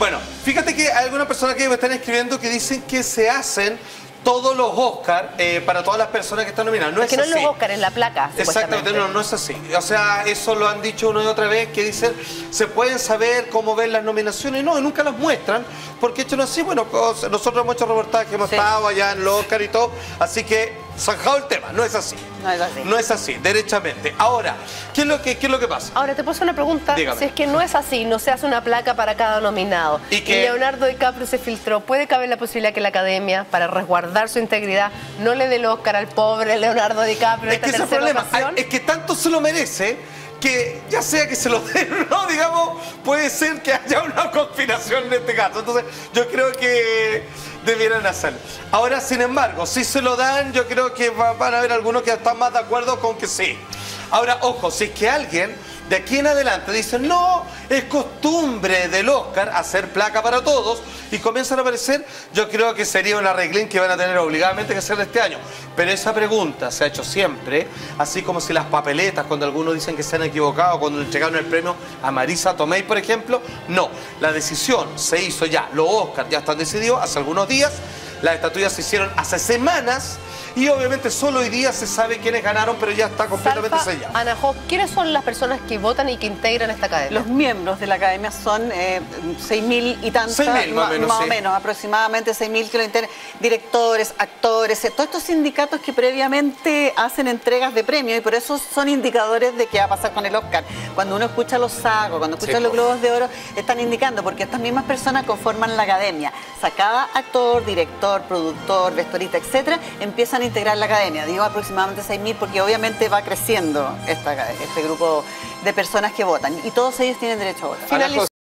Bueno, fíjate que hay algunas personas que me están escribiendo que dicen que se hacen todos los Oscars para todas las personas que están nominadas. No es que no así. es los Oscars, es la placa. Exactamente, no es así. O sea, eso lo han dicho una y otra vez, que dicen, se pueden saber cómo ven las nominaciones. No, y nunca las muestran, porque hecho no así. Bueno, nosotros hemos hecho reportajes, hemos estado allá en los Oscars y todo, así que zanjado el tema, no es así. No es así. No es así, derechamente. Ahora, ¿qué es lo que pasa? Ahora, te puedo hacer una pregunta. Dígame. Si es que no es así, no se hace una placa para cada nominado, ¿Y y qué? Leonardo DiCaprio se filtró, ¿puede caber la posibilidad que la Academia, para resguardar su integridad, no le dé el Oscar al pobre Leonardo DiCaprio en Es que esta ese es el tercera problema. ocasión? Es que tanto se lo merece que ya sea que se lo den o no, digamos, puede ser que haya una conspiración en este caso. Entonces, yo creo que debieran hacerlo. Ahora, sin embargo, si se lo dan, yo creo que van a haber algunos que están más de acuerdo con que sí. Ahora, ojo, si es que alguien de aquí en adelante dice, no, es costumbre del Oscar hacer placa para todos, y comienzan a aparecer, yo creo que sería un arreglín que van a tener obligadamente que hacer este año. Pero esa pregunta se ha hecho siempre, así como si las papeletas, cuando algunos dicen que se han equivocado, cuando le entregaron el premio a Marisa Tomei, por ejemplo, no. La decisión se hizo ya, los Oscars ya están decididos hace algunos días, las estatuillas se hicieron hace semanas, y obviamente solo hoy día se sabe quiénes ganaron, pero ya está completamente Salfa, sellado. Anajo, ¿quiénes son las personas que votan y que integran esta academia? Los miembros de la academia son 6.000 y tantos, 6.000 más o menos, sí. aproximadamente 6.000 que lo integran, directores, actores, todos estos sindicatos que previamente hacen entregas de premios, y por eso son indicadores de qué va a pasar con el Oscar. Cuando uno escucha los SAGos, cuando escucha los Globos de Oro, están indicando, porque estas mismas personas conforman la academia. O sea, cada actor, director, productor, vestuarista, etcétera, empiezan a integrar la academia. Digo aproximadamente 6.000 porque obviamente va creciendo este grupo de personas que votan, y todos ellos tienen derecho a votar.